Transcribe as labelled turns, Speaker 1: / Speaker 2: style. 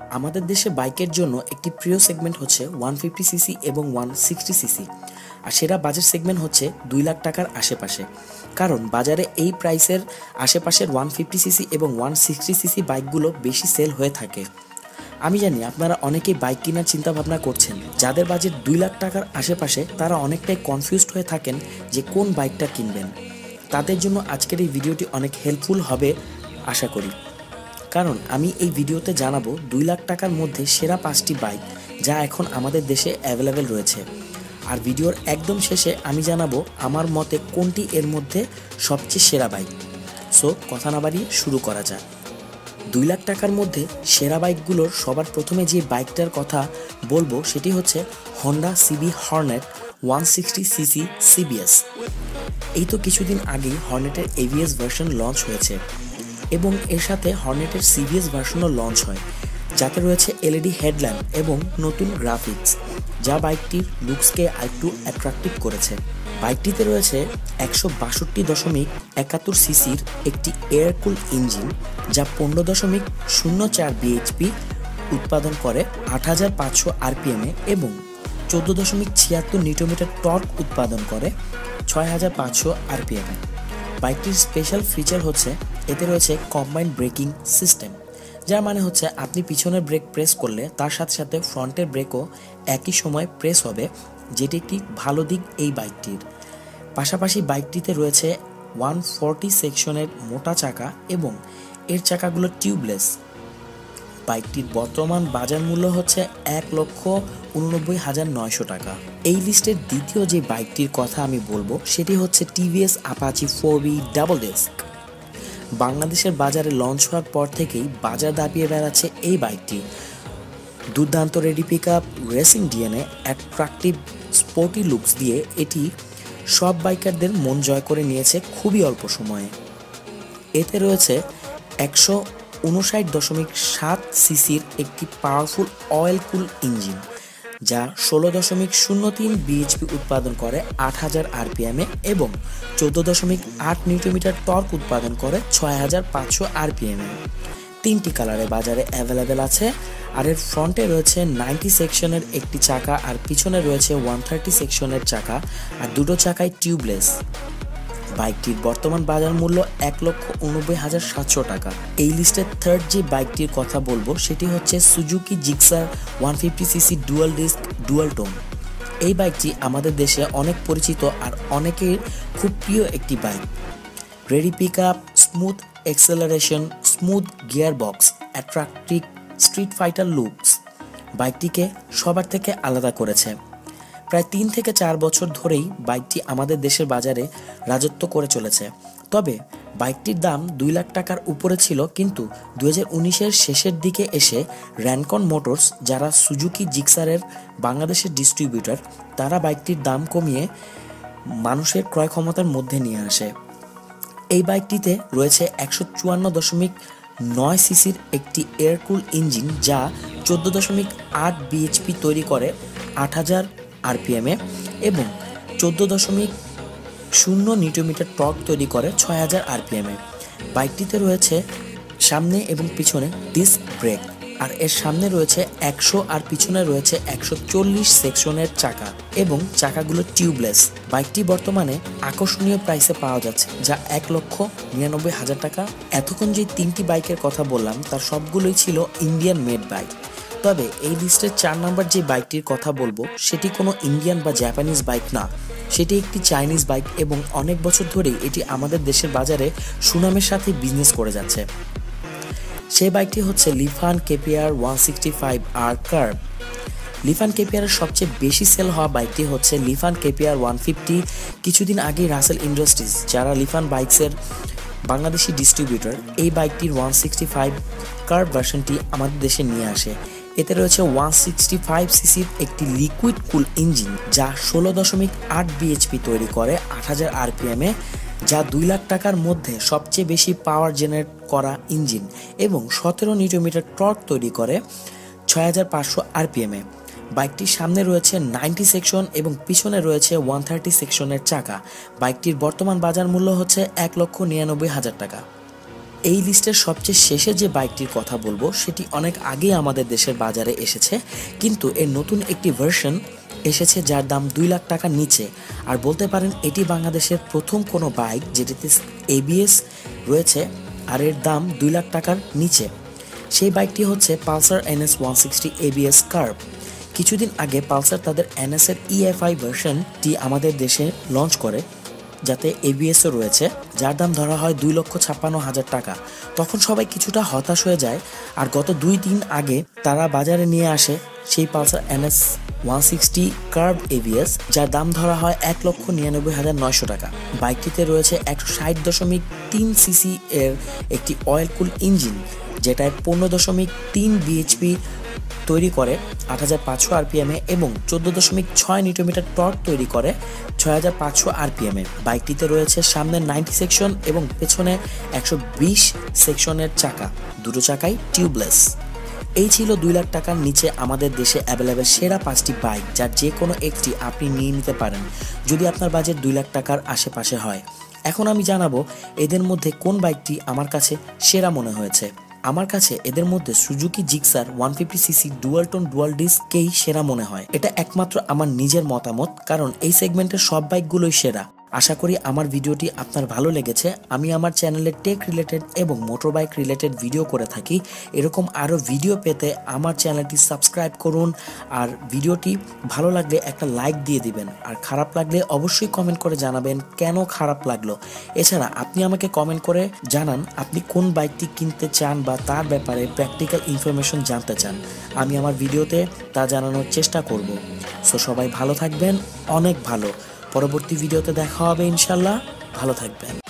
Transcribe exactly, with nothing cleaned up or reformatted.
Speaker 1: আমাদের দেশে বাইকের জন্য একটি প্রিয় সেগমেন্ট হচ্ছে ওয়ান ফিফটি সিসি এবং ওয়ান সিক্সটি সিসি, আর সেরা বাজেট সেগমেন্ট হচ্ছে দুই লাখ টাকার আশেপাশে। কারণ বাজারে এই প্রাইসের আশেপাশের ওয়ান ফিফটি সিসি এবং ওয়ান সিক্সটি সিসি বাইকগুলো বেশি সেল হয়ে থাকে। আমি জানি আপনারা অনেকেই বাইক কেনার চিন্তা ভাবনা করছেন, যাদের বাজেট দুই লাখ টাকার আশেপাশে তারা অনেকটাই কনফিউজড হয়ে থাকেন যে কোন বাইকটা কিনবেন। তাদের জন্য আজকের এই ভিডিওটি অনেক হেল্পফুল হবে আশা করি, কারণ আমি এই ভিডিওতে জানাবো দুই লাখ টাকার মধ্যে সেরা পাঁচটি বাইক যা এখন আমাদের দেশে অ্যাভেলেবেল রয়েছে। আর ভিডিওর একদম শেষে আমি জানাবো আমার মতে কোনটি এর মধ্যে সবচেয়ে সেরা বাইক। সো কথা না বাড়িয়ে শুরু করা যাক। দুই লাখ টাকার মধ্যে সেরা বাইকগুলোর সবার প্রথমে যে বাইকটার কথা বলবো সেটি হচ্ছে Honda CB Hornet one sixty CC CBS. এই তো কিছুদিন আগেই হর্নেটের এভিএস ভার্সন লঞ্চ হয়েছে এবং এর সাথে হর্নেটের সিবিএস ভার্সনও লঞ্চ হয়, যাতে রয়েছে এলইডি হেডল্যাম্প এবং নতুন গ্রাফিক্স, যা বাইকটির লুকসকে আরেকটু অ্যাট্রাকটিভ করেছে। বাইকটিতে রয়েছে একশো বাষট্টি দশমিক একাত্তর সিসির একটি এয়ারকুল ইঞ্জিন, যা পনেরো দশমিক শূন্য চার বিএইচপি উৎপাদন করে আট হাজার পাঁচশো আরপিএমে এবং চোদ্দো দশমিক ছিয়াত্তর নিউটনমিটার টর্ক উৎপাদন করে ছয় হাজার পাঁচশো আরপিএমে। বাইকটির স্পেশাল ফিচার হচ্ছে এতে রয়েছে কম্বাইন্ড ব্রেকিং সিস্টেম, যার মানে হচ্ছে আপনি পিছনের ব্রেক প্রেস করলে তার সাথে সাথে ফ্রন্টের ব্রেকও একই সময় প্রেস হবে, যেটি একটি ভালো দিক এই বাইকটির। পাশাপাশি বাইকটিতে রয়েছে ওয়ান ফোরটি সেকশনের মোটা চাকা এবং এর চাকাগুলো টিউবলেস। বাইকটির বর্তমান বাজার মূল্য হচ্ছে এক লক্ষ উননব্বই হাজার নয়শো টাকা। এই লিস্টের দ্বিতীয় যে বাইকটির কথা আমি বলবো সেটি হচ্ছে TVS Apache four V double disc. বাংলাদেশের বাজারে লঞ্চ হওয়ার পর থেকেই বাজার দাপিয়ে বেড়াচ্ছে এই বাইকটি। দুর্দান্ত ready pick up, racing DNA, attractive sporty looks দিয়ে এটি সব বাইকারদের মন জয় করে নিয়েছে খুবই অল্প সময়ে। এতে রয়েছে একশো উনষাট দশমিক সাত সিসির একটি পাওয়ারফুল অয়েল কুল ইঞ্জিন, যা ষোলো দশমিক শূন্য তিন বিএইচপি উৎপাদন করে আট হাজার আরপিএমে এবং চোদ্দো দশমিক আট নিউটনমিটার টর্ক উৎপাদন করে ছয় হাজার পাঁচশো আরপিএমে। তিনটি কালারে বাজারে অ্যাভেলেবেল আছে, আর এর ফ্রন্টে রয়েছে নাইনটি সেকশনের একটি চাকা আর পিছনে রয়েছে ওয়ান থার্টি সেকশনের চাকা, আর দুটো চাকায় টিউবলেস। বাইকটির বর্তমান বাজার মূল্য এক লক্ষ উনব্বই হাজার সাতশো টাকা। এই লিস্টের থার্ড যে বাইকটির কথা বলবো সেটি হচ্ছে Suzuki Gixxer one fifty CC dual disc dual tone. এই বাইকটি আমাদের দেশে অনেক পরিচিত আর অনেকের খুব প্রিয় একটি বাইক। Ready pick up, smooth acceleration, smooth gear box, attractive street fighter looks বাইকটিকে সবার থেকে আলাদা করেছে। প্রায় তিন থেকে চার বছর ধরেই বাইকটি আমাদের দেশের বাজারে রাজত্ব করে চলেছে। তবে বাইকটির দাম দুই লাখ টাকার উপরে ছিল, কিন্তু দুই হাজার উনিশের শেষের দিকে এসে র্যানকন মোটরস, যারা সুজুকি জিক্সারের বাংলাদেশের ডিস্ট্রিবিউটর, তারা বাইকটির দাম কমিয়ে মানুষের ক্রয় ক্ষমতার মধ্যে নিয়ে আসে। এই বাইকটিতে রয়েছে একশো চুয়ান্ন দশমিক নয় সিসির একটি এয়ারকুল ইঞ্জিন, যা চোদ্দো দশমিক আট বিএইচপি তৈরি করে আট হাজার আরপিএমে এবং চোদ্দো দশমিক শূন্য নিউটনমিটার টর্ক তৈরি করে ছয় হাজার আরপিএমে। বাইকটিতে রয়েছে সামনে এবং পিছনে ডিস্ক ব্রেক, আর এর সামনে রয়েছে একশো আর পিছনে রয়েছে একশো চল্লিশ সেকশনের চাকা এবং চাকাগুলো টিউবলেস। বাইকটি বর্তমানে আকর্ষণীয় প্রাইসে পাওয়া যাচ্ছে, যা এক লক্ষ নিরানব্বই হাজার টাকা। এতক্ষণ যে তিনটি বাইকের কথা বললাম তার সবগুলোই ছিল ইন্ডিয়ান মেড বাইক। তবে এই লিস্টের চার নম্বর যে বাইকটির কথা বলবো সেটি কোনো ইন্ডিয়ান বা জাপানিজ বাইক না, সেটি একটি চাইনিজ বাইক এবং অনেক বছর ধরেই এটি আমাদের দেশের বাজারে সুনামের সাথে বিজনেস করে যাচ্ছে। সেই বাইকটি হচ্ছে Lifan KPR one sixty five R carb. Lifan কেপিআরের সবচেয়ে বেশি সেল হওয়া বাইকটি হচ্ছে লিফান কেপিআর ওয়ান ফিফটি। কিছুদিন আগে রাসেল ইন্ডাস্ট্রিজ, যারা লিফান বাইকসের বাংলাদেশি ডিস্ট্রিবিউটর, এই বাইকটির ওয়ান সিক্সটি ফাইভ কার্ভ ভার্সনটি আমাদের দেশে নিয়ে আসে। এতে রয়েছে ওয়ান সিক্সটি ফাইভ সিসির একটি লিকুইড কুল ইঞ্জিন, যা ষোলো দশমিক আট বিএইচপি তৈরি করে আট হাজার আরপিএমে, যা দুই লাখ টাকার মধ্যে সবচেয়ে বেশি পাওয়ার জেনারেট করা ইঞ্জিন এবং সতেরো নিউটনমিটার টর্ক তৈরি করে ছয় হাজার পাঁচশো আরপিএমে। বাইকটির সামনে রয়েছে নাইনটি সেকশন এবং পিছনে রয়েছে ওয়ান থার্টি সেকশনের চাকা। বাইকটির বর্তমান বাজার মূল্য হচ্ছে এক লক্ষ নিরানব্বই হাজার টাকা। এই লিস্টের সবচেয়ে শেষে যে বাইকটির কথা বলবো সেটি অনেক আগে আমাদের দেশের বাজারে এসেছে, কিন্তু এর নতুন একটি ভার্সন এসেছে যার দাম দুই লাখ টাকার নিচে। আর বলতে পারেন এটি বাংলাদেশের প্রথম কোনো বাইক যেটিতে এবিএস রয়েছে আর এর দাম দুই লাখ টাকার নিচে। সেই বাইকটি হচ্ছে Pulsar NS one sixty ABS carb. কিছুদিন আগে পালসার তাদের এনএস এর ইএফআই ভার্সনটি আমাদের দেশে লঞ্চ করে, যাতে এবিএসও রয়েছে, যার দাম ধরা হয় দুই লক্ষ ছাপ্পান্ন হাজার টাকা। তখন সবাই কিছুটা হতাশ হয়ে যায়, আর গত দুই দিন আগে তারা বাজারে নিয়ে আসে সেই Pulsar NS one sixty carb ABS, যার দাম ধরা হয় এক লক্ষ নিরানব্বই হাজার নয়শো টাকা। বাইকটিতে রয়েছে একশো ষাট দশমিক তিন সিসি এর একটি অয়েল কুল ইঞ্জিন, যেটায় পনেরো দশমিক তিন বিএইচপি তৈরি করে আট হাজার পাঁচশো আরপিএমে এবং চোদ্দো দশমিক ছয় নিউটনমিটার টর্ক তৈরি করে ছয় হাজার পাঁচশো আরপিএমে। বাইকটিতে রয়েছে সামনে নাইনটি সেকশন এবং পেছনে একশো বিশ সেকশনের চাকা, দুটো চাকাই টিউবলেস। এই ছিল দুই লাখ টাকার নিচে আমাদের দেশে অ্যাভেলেবেল সেরা পাঁচটি বাইক, যার যে কোনো একটি আপনি নিয়ে নিতে পারেন যদি আপনার বাজেট দুই লাখ টাকার আশেপাশে হয়। এখন আমি জানাবো এদের মধ্যে কোন বাইকটি আমার কাছে সেরা মনে হয়েছে। আমার কাছে এদের মধ্যে Suzuki Gixxer one fifty CC dual tone dual ডিস্ককেই সেরা মনে হয়। এটা একমাত্র আমার নিজের মতামত, কারণ এই সেগমেন্টের সব বাইকগুলোই সেরা। আশা করি আমার ভিডিওটি আপনার ভালো লেগেছে। আমি আমার চ্যানেলে টেক রিলেটেড এবং মোটর বাইক রিলেটেড ভিডিও করে থাকি। এরকম আরও ভিডিও পেতে আমার চ্যানেলটি সাবস্ক্রাইব করুন, আর ভিডিওটি ভালো লাগলে একটা লাইক দিয়ে দিবেন, আর খারাপ লাগলে অবশ্যই কমেন্ট করে জানাবেন কেন খারাপ লাগলো। এছাড়া আপনি আমাকে কমেন্ট করে জানান আপনি কোন বাইকটি কিনতে চান বা তার ব্যাপারে প্র্যাকটিক্যাল ইনফরমেশন জানতে চান। আমি আমার ভিডিওতে তা জানানোর চেষ্টা করব। সো সবাই ভালো থাকবেন, অনেক ভালো। পরবর্তী ভিডিওতে দেখা হবে ইনশাল্লাহ। ভালো থাকবেন।